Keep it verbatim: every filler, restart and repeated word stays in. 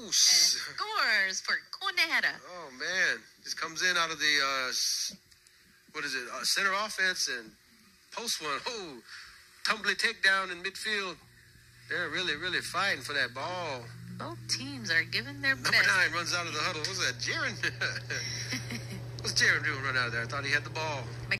Deuce. And scores for CONAHATTA. Oh, man. Just comes in out of the, uh, what is it, uh, center offense and post one. Oh, tumbly takedown in midfield. They're really, really fighting for that ball. Both teams are giving their Number best. nine runs out of the huddle. What's that, Jaron? What's Jaron doing run out of there? I thought he had the ball.